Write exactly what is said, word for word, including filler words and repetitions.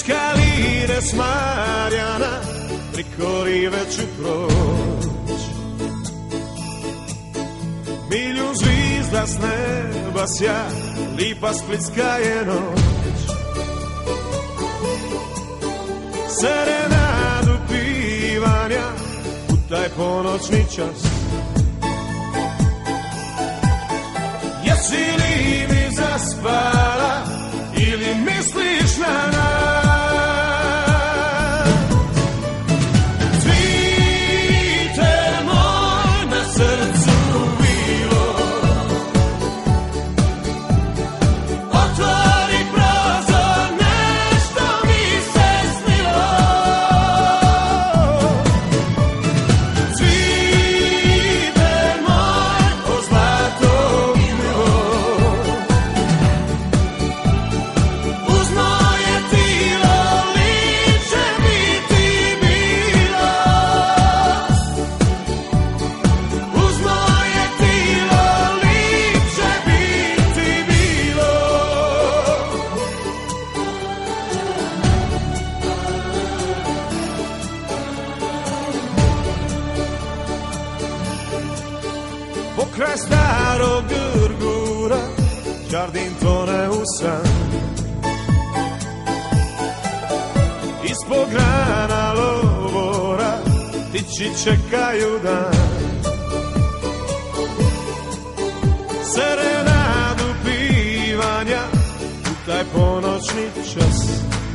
Skaline Smarjana priko rive ću proć. Milju zvizda s neba sja, lipa splitska je noć. Serenadu pivanja u taj ponoćni čas. Jesi li mi zaspala ili misliš na nas? Pokraj starog Grgura Đardin tone u san. Ispod grana lovora ptići čekaju dan. Serenadu pivanja u taj ponoćni čas.